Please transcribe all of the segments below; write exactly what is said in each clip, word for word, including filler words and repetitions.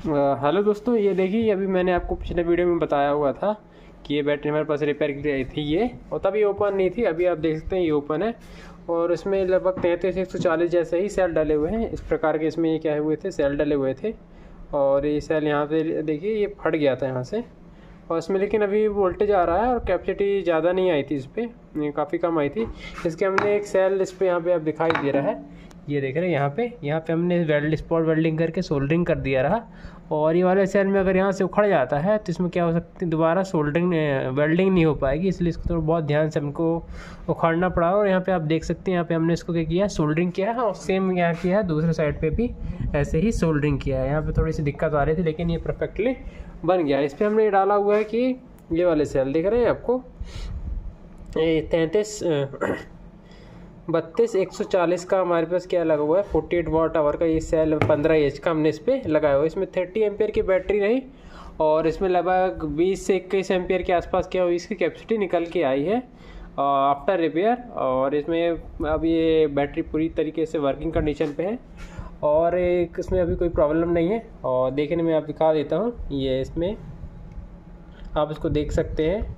Hello दोस्तों, ये देखिए अभी मैंने आपको पिछले वीडियो में बताया हुआ था कि ये बैटरी हमारे पास रिपेयर के लिए आई थी ये, और तभी ओपन नहीं थी। अभी आप देख सकते हैं ये ओपन है और इसमें लगभग तैंतीस एक सौ चालीस जैसे ही सेल डले हुए हैं। इस प्रकार के इसमें ये क्या हुए थे, सेल डले हुए थे और ये सेल यहाँ पे देखिए ये फट गया था यहाँ से, और इसमें लेकिन अभी वोल्टेज आ रहा है और कैपेसिटी ज़्यादा नहीं आई थी, इस पर काफ़ी कम आई थी। इसके हमने एक सेल इस पर यहाँ पे आप दिखाई दे रहा है, ये देख रहे हैं यहाँ पे यहाँ पे हमने वेल्ड स्पॉट वेल्डिंग करके सोल्डरिंग कर दिया रहा। और ये वाले सेल में अगर यहाँ से उखड़ जाता है तो इसमें क्या हो सकती है, दोबारा सोल्डरिंग वेल्डिंग नहीं हो पाएगी, इसलिए इसको थोड़ा बहुत ध्यान से हमको उखाड़ना पड़ा। और यहाँ पे आप देख सकते हैं यहाँ पे हमने इसको क्या किया, सोल्डरिंग किया है, और सेम यहाँ किया है दूसरे साइड पे भी ऐसे ही सोल्डरिंग किया है। यहाँ पे थोड़ी सी दिक्कत आ रही थी लेकिन ये परफेक्टली बन गया। इस पर हमने डाला हुआ है कि ये वाले सेल दिख रहे हैं आपको, तैंतीस बत्तीस एक सौ चालीस का हमारे पास क्या लगा हुआ है, अड़तालीस वाट आवर का ये सेल पंद्रह एच का हमने इस पर लगाया हुआ है। इसमें तीस एम्पियर की बैटरी रही और इसमें लगभग बीस से इक्कीस एम्पियर के आसपास क्या हुई, इसकी कैपेसिटी निकल के आई है आफ्टर रिपेयर। और इसमें अब ये बैटरी पूरी तरीके से वर्किंग कंडीशन पे है और एक इसमें अभी कोई प्रॉब्लम नहीं है। और देखने में आप दिखा देता हूँ, ये इसमें आप इसको देख सकते हैं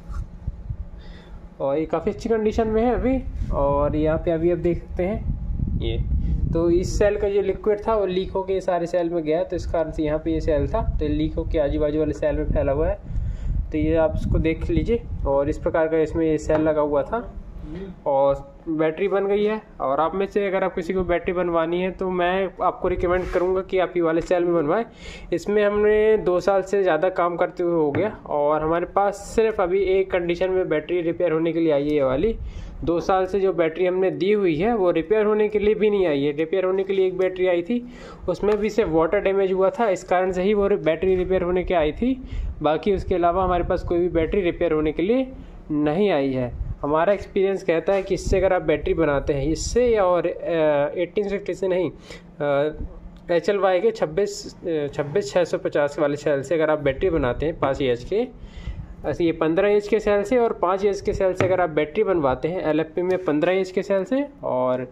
और ये काफ़ी अच्छी कंडीशन में है अभी। और यहाँ पे अभी आप देख सकते हैं ये, तो इस सेल का जो लिक्विड था वो लीक होके सारे सेल में गया, तो इस कारण से यहाँ पे ये सेल था तो लीक होके आजू बाजू वाले सेल में फैला हुआ है। तो ये आप इसको देख लीजिए और इस प्रकार का इसमें ये सेल लगा हुआ था और बैटरी बन गई है। और आप में से अगर आप किसी को बैटरी बनवानी है तो मैं आपको रिकमेंड करूंगा कि आप ये वाले सेल में बनवाएं। इसमें हमने दो साल से ज़्यादा काम करते हुए हो गया और हमारे पास सिर्फ अभी एक कंडीशन में बैटरी रिपेयर होने के लिए आई है ये वाली। दो साल से जो बैटरी हमने दी हुई है वो रिपेयर होने के लिए भी नहीं आई है। रिपेयर होने के लिए एक बैटरी आई थी, उसमें भी सिर्फ वाटर डैमेज हुआ था, इस कारण से ही वो बैटरी रिपेयर होने के आई थी। बाकी उसके अलावा हमारे पास कोई भी बैटरी रिपेयर होने के लिए नहीं आई है। हमारा एक्सपीरियंस कहता है कि इससे अगर आप बैटरी बनाते हैं इससे या और एटीन सिक्सटी से नहीं, एच एल वाई के छब्बीस छब्बीस छः सौ पचास वाले सेल से अगर आप बैटरी बनाते हैं पाँच एच के, ऐसे ये पंद्रह एच के सेल से और पाँच एच के सेल से अगर आप बैटरी बनवाते हैं, एल एफ पी में पंद्रह एच के सेल से और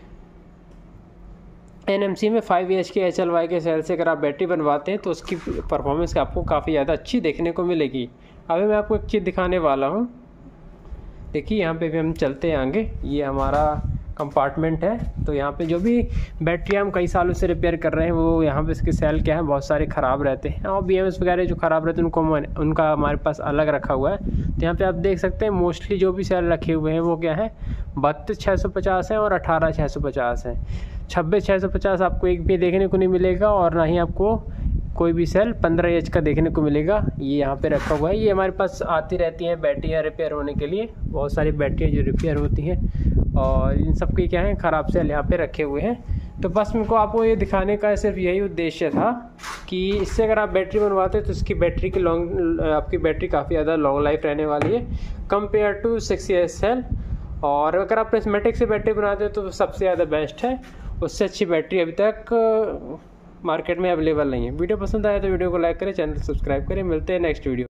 एन एम सी में फाइव एच के एच एल वाई के सेल से अगर आप बैटरी बनवाते हैं तो उसकी परफॉर्मेंस आपको काफ़ी ज़्यादा अच्छी देखने को मिलेगी। अभी मैं आपको एक चीज़ दिखाने वाला हूँ, देखिए यहाँ पे भी हम चलते हैं आगे, ये हमारा कंपार्टमेंट है। तो यहाँ पे जो भी बैटरी हम कई सालों से रिपेयर कर रहे हैं वो यहाँ पे इसके सेल क्या है बहुत सारे ख़राब रहते हैं और बी एम एस वगैरह जो ख़राब रहते हैं उनको उनका हमारे पास अलग रखा हुआ है। तो यहाँ पे आप देख सकते हैं मोस्टली जो भी सेल रखे हुए हैं वो क्या है, बत्तीस छः सौ पचास है और अठारह छः सौ पचास है। छब्बीस छः सौ पचास आपको एक भी देखने को नहीं मिलेगा और ना ही आपको कोई भी सेल पंद्रह एच का देखने को मिलेगा। ये यहाँ पे रखा हुआ है, ये हमारे पास आती रहती हैं बैटरियाँ रिपेयर होने के लिए, बहुत सारी बैटरियाँ जो रिपेयर होती हैं और इन सब के क्या है ख़राब सेल यहाँ पे रखे हुए हैं। तो बस मेरे को आपको ये दिखाने का सिर्फ यही उद्देश्य था कि इससे अगर आप बैटरी बनवाते हैं तो इसकी बैटरी की लॉन्ग आपकी बैटरी काफ़ी ज़्यादा लॉन्ग लाइफ रहने वाली है compare to six H cell. और अगर आप प्रिज्मेटिक से बैटरी बनाते हैं तो सबसे ज़्यादा बेस्ट है, उससे अच्छी बैटरी अभी तक मार्केट में अवेलेबल नहीं है। वीडियो पसंद आया तो वीडियो को लाइक करें, चैनल सब्सक्राइब करें। मिलते हैं नेक्स्ट वीडियो।